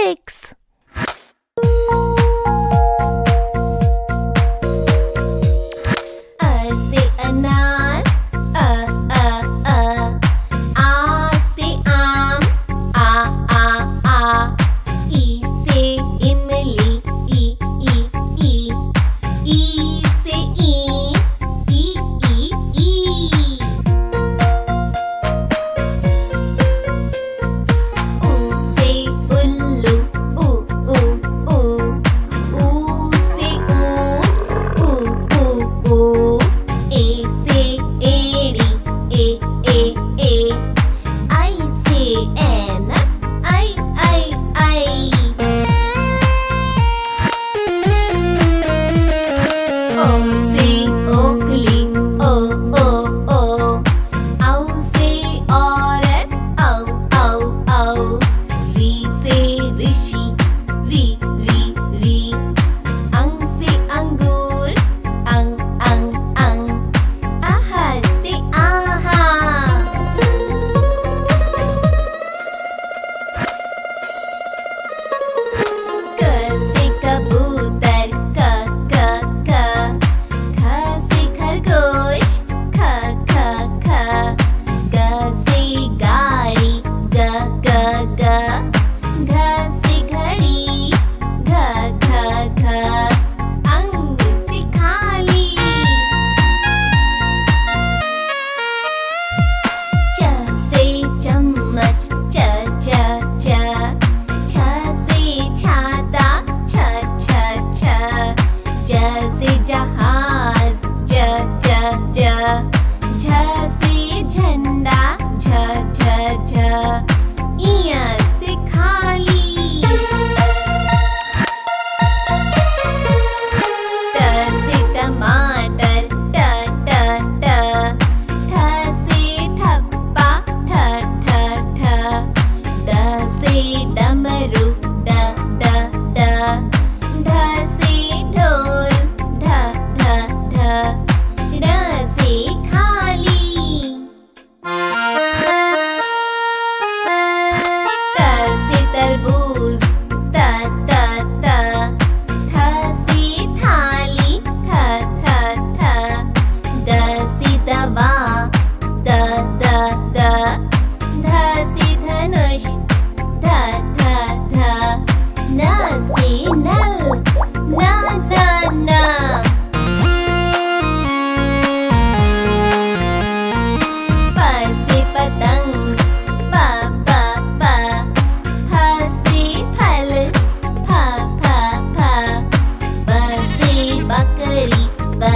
Toonpixx. A से अनार, आ से आम, आ, ई से इमली, ई से ई, ऊ से उल्लू, ऊ से ऊ, ए से एड़ी, ए, आई से ऐन, आई, ओ से ओखली, ओ, औ से औरत, औ, री से ऋषि, री, अंग से अंगूर, अंग, आहा से आहा। क से कबूतर, क, ख से खरगोश, ख, ग से गाड़ी, ग, घ से घड़ी, घ, अंग से खाली। च से चम्मच, च, छ से छाता, छ, ज से जहाज, ज, झ से झंडा, झ, इया से खाली। ट से टमाटर, ट, ठ से ठप्पा, ठ, ड से डमरू, ड, ढ से ढोल, ढ, ड से खाली। त से तरबूज, त, थ से थाली, थ, द से दवा, द, ध से धनुष, ध, न से नल, न। प से पतंग, प, फ से फल, फ, ब से बकरी, ब,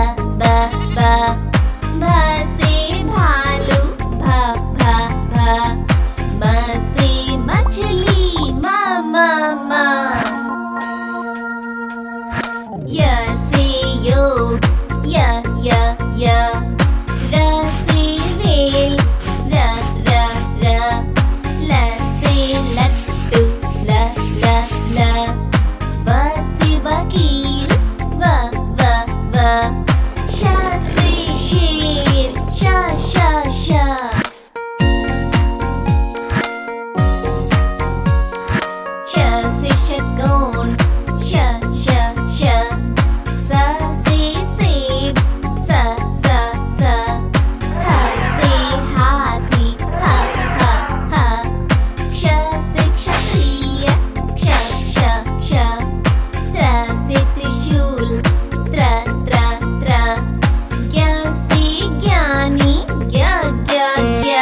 भ से भालू, भ, म से मछली, म। य से योग, य, र से रेल, र, ल से लट्टू, ल, व से वकील, व, श से शेर, श। श से शगुन, श, स से सेब, स, थ से हाथी, ह, क्ष से क्षत्रिय, क्ष, त्र से त्रिशूल, त्र, ज्ञ से ज्ञानी, ज्ञ।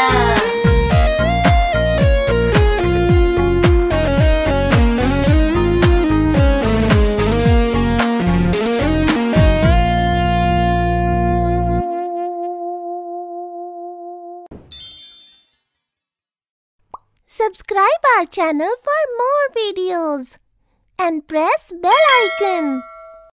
Subscribe our channel for more videos and press bell icon.